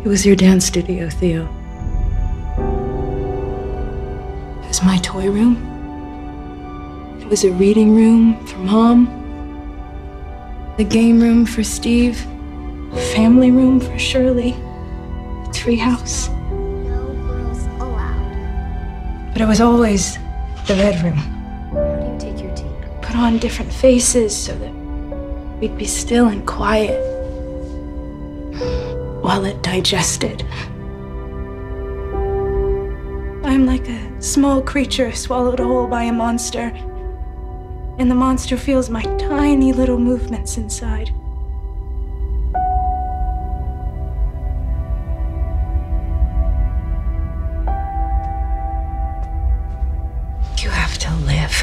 It was your dance studio, Theo. It was my toy room. It was a reading room for Mom. The game room for Steve. A family room for Shirley. A treehouse. No girls allowed. But it was always the bedroom. How do you take your tea? Put on different faces so that we'd be still and quiet while it digested. I'm like a small creature swallowed whole by a monster, and the monster feels my tiny little movements inside. You have to live.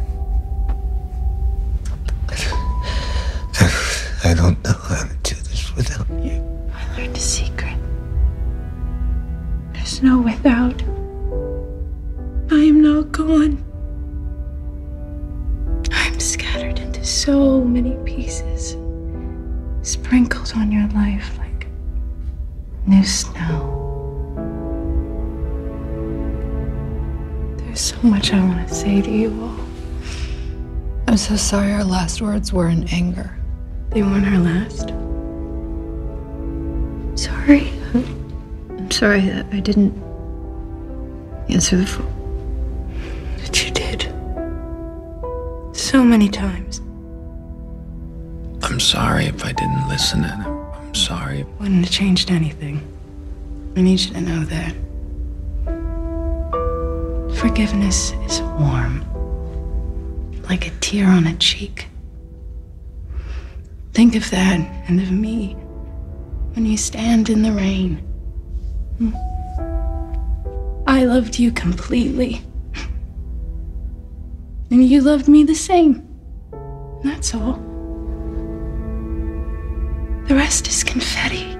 I don't know how to do this without you. I learned a secret. There's no without. I am not gone. I'm scattered into so many pieces, sprinkled on your life like new snow. There's so much I want to say to you all. I'm so sorry our last words were in anger. They weren't our last. Sorry. I'm sorry that I didn't answer the phone. But you did. So many times. I'm sorry if I didn't listen, and I'm sorry. Wouldn't have changed anything. I need you to know that. Forgiveness is warm, like a tear on a cheek. Think of that and of me when you stand in the rain. I loved you completely. And you loved me the same. That's all. The rest is confetti.